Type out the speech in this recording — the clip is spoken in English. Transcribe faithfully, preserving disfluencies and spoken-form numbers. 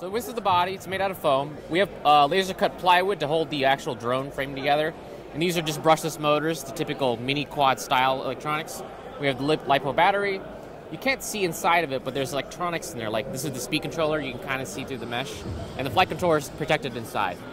So this is the body. It's made out of foam. We have uh, laser-cut plywood to hold the actual drone frame together. And these are just brushless motors, the typical mini-quad style electronics. We have the lip LiPo battery. You can't see inside of it, but there's electronics in there. Like, this is the speed controller. You can kind of see through the mesh. And the flight controller is protected inside.